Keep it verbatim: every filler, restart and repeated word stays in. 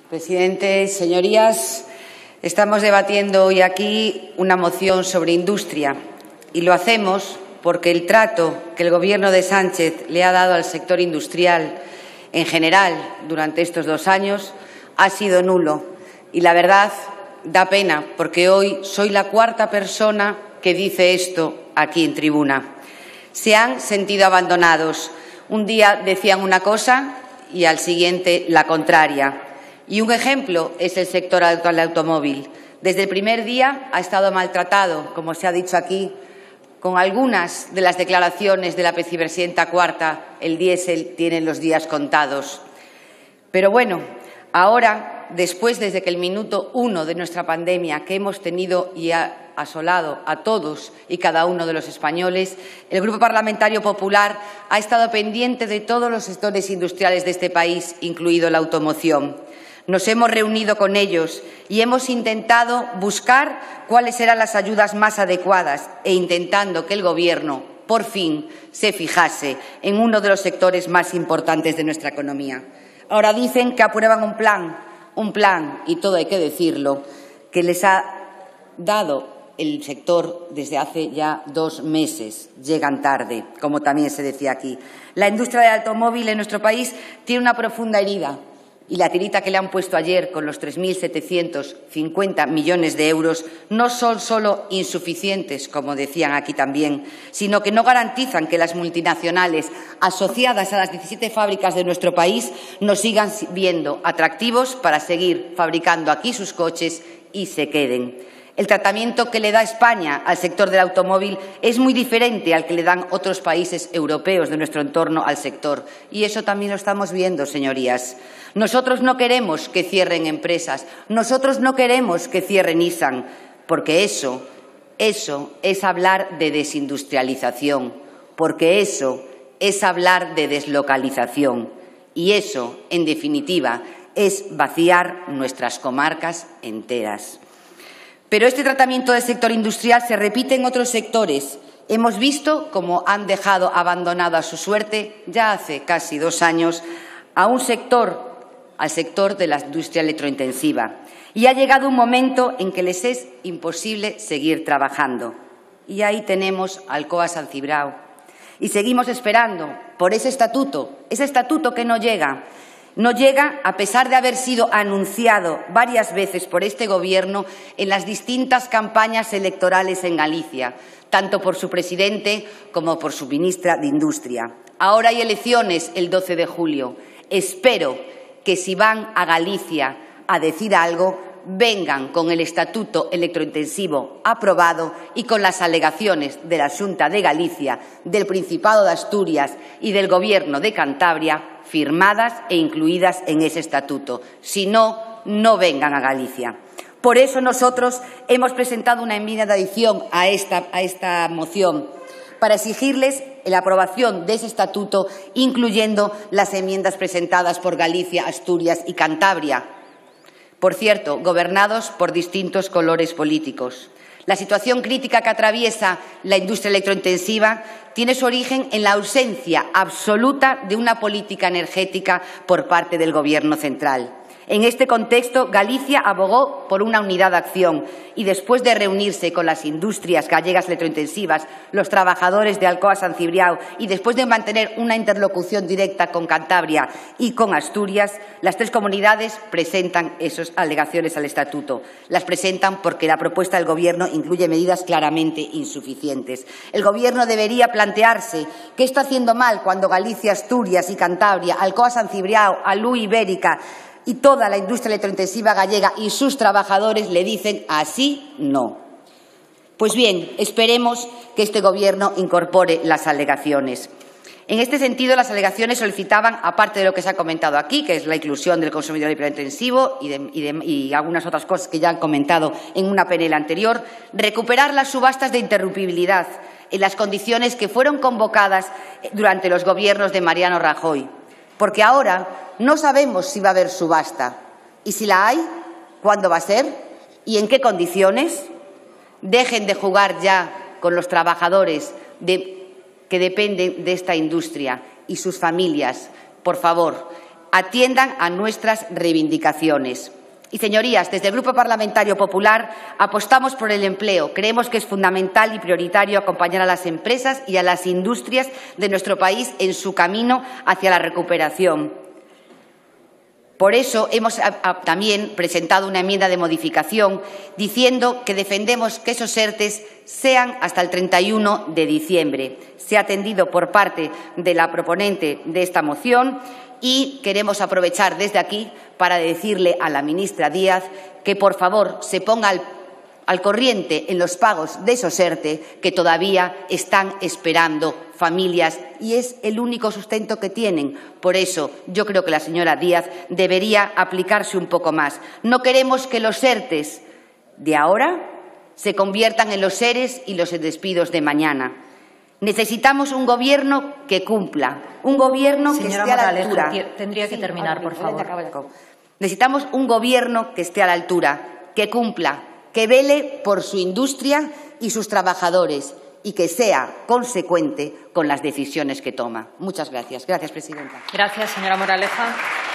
Presidente, señorías, estamos debatiendo hoy aquí una moción sobre industria y lo hacemos porque el trato que el Gobierno de Sánchez le ha dado al sector industrial en general durante estos dos años ha sido nulo. Y la verdad da pena porque hoy soy la cuarta persona que dice esto aquí en tribuna. Se han sentido abandonados. Un día decían una cosa y al siguiente la contraria. Y un ejemplo es el sector del automóvil. Desde el primer día ha estado maltratado, como se ha dicho aquí, con algunas de las declaraciones de la vicepresidenta cuarta, el diésel tiene los días contados. Pero bueno, ahora, después, desde que el minuto uno de nuestra pandemia que hemos tenido y ha asolado a todos y cada uno de los españoles, el Grupo Parlamentario Popular ha estado pendiente de todos los sectores industriales de este país, incluido la automoción. Nos hemos reunido con ellos y hemos intentado buscar cuáles eran las ayudas más adecuadas e intentando que el Gobierno, por fin, se fijase en uno de los sectores más importantes de nuestra economía. Ahora dicen que aprueban un plan, un plan, y todo hay que decirlo, que les ha dado el sector desde hace ya dos meses. Llegan tarde, como también se decía aquí. La industria del automóvil en nuestro país tiene una profunda herida. Y la tirita que le han puesto ayer con los tres mil setecientos cincuenta millones de euros no son solo insuficientes, como decían aquí también, sino que no garantizan que las multinacionales asociadas a las diecisiete fábricas de nuestro país nos sigan viendo atractivos para seguir fabricando aquí sus coches y se queden. El tratamiento que le da España al sector del automóvil es muy diferente al que le dan otros países europeos de nuestro entorno al sector. Y eso también lo estamos viendo, señorías. Nosotros no queremos que cierren empresas, nosotros no queremos que cierre Nissan, porque eso, eso es hablar de desindustrialización, porque eso es hablar de deslocalización. Y eso, en definitiva, es vaciar nuestras comarcas enteras. Pero este tratamiento del sector industrial se repite en otros sectores. Hemos visto cómo han dejado abandonado a su suerte, ya hace casi dos años, a un sector, al sector de la industria electrointensiva. Y ha llegado un momento en que les es imposible seguir trabajando. Y ahí tenemos Alcoa San Cibrao. Y seguimos esperando por ese estatuto, ese estatuto que no llega. No llega a pesar de haber sido anunciado varias veces por este Gobierno en las distintas campañas electorales en Galicia, tanto por su presidente como por su ministra de Industria. Ahora hay elecciones el doce de julio. Espero que si van a Galicia a decir algo, vengan con el Estatuto Electrointensivo aprobado y con las alegaciones de la Xunta de Galicia, del Principado de Asturias y del Gobierno de Cantabria firmadas e incluidas en ese estatuto. Si no, no vengan a Galicia. Por eso nosotros hemos presentado una enmienda de adición a esta, a esta moción para exigirles la aprobación de ese estatuto, incluyendo las enmiendas presentadas por Galicia, Asturias y Cantabria. Por cierto, gobernados por distintos colores políticos. La situación crítica que atraviesa la industria electrointensiva tiene su origen en la ausencia absoluta de una política energética por parte del Gobierno central. En este contexto, Galicia abogó por una unidad de acción y después de reunirse con las industrias gallegas electrointensivas, los trabajadores de Alcoa San Cibrao y después de mantener una interlocución directa con Cantabria y con Asturias, las tres comunidades presentan esas alegaciones al Estatuto. Las presentan porque la propuesta del Gobierno incluye medidas claramente insuficientes. El Gobierno debería plantearse qué está haciendo mal cuando Galicia, Asturias y Cantabria, Alcoa San Cibrao, Alú Ibérica y toda la industria electrointensiva gallega y sus trabajadores le dicen así no. Pues bien, esperemos que este Gobierno incorpore las alegaciones. En este sentido, las alegaciones solicitaban, aparte de lo que se ha comentado aquí, que es la inclusión del consumidor electrointensivo y, de, y, de, y algunas otras cosas que ya han comentado en una P N L anterior, recuperar las subastas de interrumpibilidad en las condiciones que fueron convocadas durante los gobiernos de Mariano Rajoy. Porque ahora no sabemos si va a haber subasta y si la hay, ¿cuándo va a ser? ¿Y en qué condiciones? Dejen de jugar ya con los trabajadores de, que dependen de esta industria y sus familias. Por favor, atiendan a nuestras reivindicaciones. Y, señorías, desde el Grupo Parlamentario Popular apostamos por el empleo. Creemos que es fundamental y prioritario acompañar a las empresas y a las industrias de nuestro país en su camino hacia la recuperación. Por eso hemos también presentado una enmienda de modificación diciendo que defendemos que esos ERTES sean hasta el treinta y uno de diciembre. Se ha atendido por parte de la proponente de esta moción y queremos aprovechar desde aquí para decirle a la ministra Díaz que, por favor, se ponga al, al corriente en los pagos de esos ERTE que todavía están esperando familias y es el único sustento que tienen. Por eso, yo creo que la señora Díaz debería aplicarse un poco más. No queremos que los ERTES de ahora se conviertan en los ERES y los despidos de mañana. Necesitamos un Gobierno que cumpla, un Gobierno que esté a la altura. Tendría que terminar, por favor. Necesitamos un Gobierno que esté a la altura, que cumpla, que vele por su industria y sus trabajadores y que sea consecuente con las decisiones que toma. Muchas gracias. Gracias, presidenta. Gracias, señora Moraleja.